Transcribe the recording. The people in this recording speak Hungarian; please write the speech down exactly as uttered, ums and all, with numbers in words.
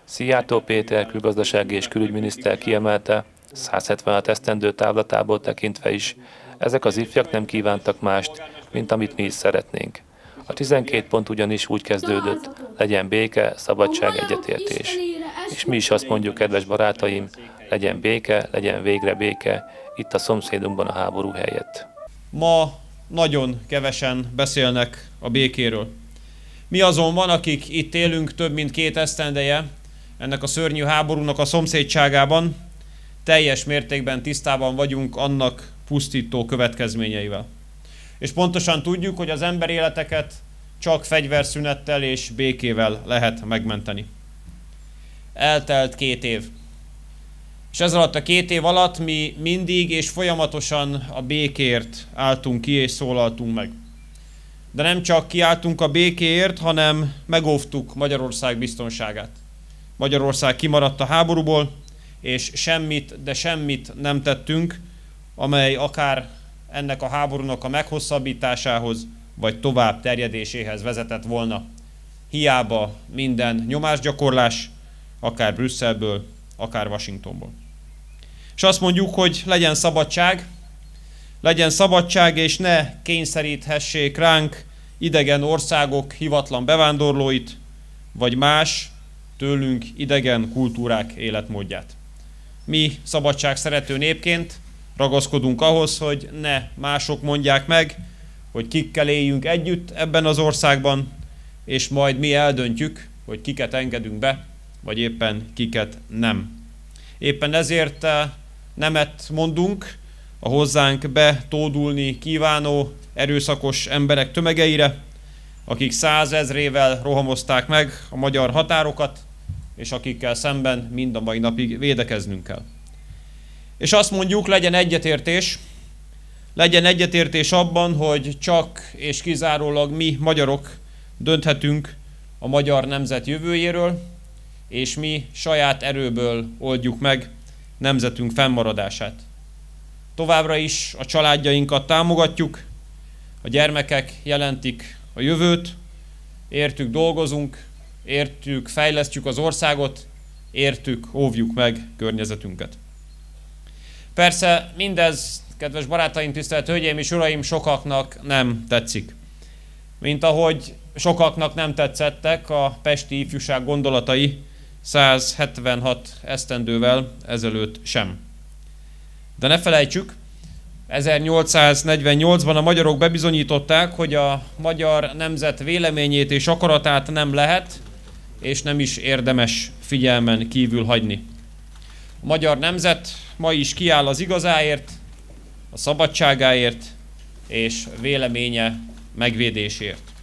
Szijjártó Péter külgazdasági és külügyminiszter kiemelte, száz hetvenhat esztendő távlatából tekintve is, ezek az ifjak nem kívántak mást, mint amit mi is szeretnénk. A tizenkét pont ugyanis úgy kezdődött, legyen béke, szabadság, egyetértés. És mi is azt mondjuk, kedves barátaim, legyen béke, legyen végre béke, itt a szomszédunkban a háború helyett. Ma nagyon kevesen beszélnek a békéről. Mi azonban, akik itt élünk több mint két esztendeje, ennek a szörnyű háborúnak a szomszédságában, teljes mértékben tisztában vagyunk annak pusztító következményeivel. És pontosan tudjuk, hogy az emberéleteket csak fegyverszünettel és békével lehet megmenteni. Eltelt két év. És ez alatt a két év alatt mi mindig és folyamatosan a békért álltunk ki és szólaltunk meg. De nem csak kiálltunk a békéért, hanem megóvtuk Magyarország biztonságát. Magyarország kimaradt a háborúból, és semmit, de semmit nem tettünk, amely akár ennek a háborúnak a meghosszabbításához, vagy tovább terjedéséhez vezetett volna. Hiába minden nyomásgyakorlás, akár Brüsszelből, akár Washingtonból. És azt mondjuk, hogy legyen szabadság, legyen szabadság, és ne kényszeríthessék ránk idegen országok hivatlan bevándorlóit, vagy más, tőlünk idegen kultúrák életmódját. Mi szabadság szerető népként ragaszkodunk ahhoz, hogy ne mások mondják meg, hogy kikkel éljünk együtt ebben az országban, és majd mi eldöntjük, hogy kiket engedünk be, vagy éppen kiket nem. Éppen ezért nemet mondunk a hozzánk betódulni kívánó erőszakos emberek tömegeire, akik százezrével rohamozták meg a magyar határokat, és akikkel szemben mind a mai napig védekeznünk kell. És azt mondjuk, legyen egyetértés, legyen egyetértés abban, hogy csak és kizárólag mi magyarok dönthetünk a magyar nemzet jövőjéről, és mi saját erőből oldjuk meg nemzetünk fennmaradását. Továbbra is a családjainkat támogatjuk, a gyermekek jelentik a jövőt, értük dolgozunk, értük fejlesztjük az országot, értük óvjuk meg környezetünket. Persze mindez, kedves barátaim, tisztelt hölgyeim és uraim, sokaknak nem tetszik. Mint ahogy sokaknak nem tetszettek a pesti ifjúság gondolatai száz hetvenhat esztendővel ezelőtt sem. De ne felejtsük, ezernyolcszáznegyvennyolcban a magyarok bebizonyították, hogy a magyar nemzet véleményét és akaratát nem lehet, és nem is érdemes figyelmen kívül hagyni. A magyar nemzet ma is kiáll az igazáért, a szabadságáért és véleménye megvédésért.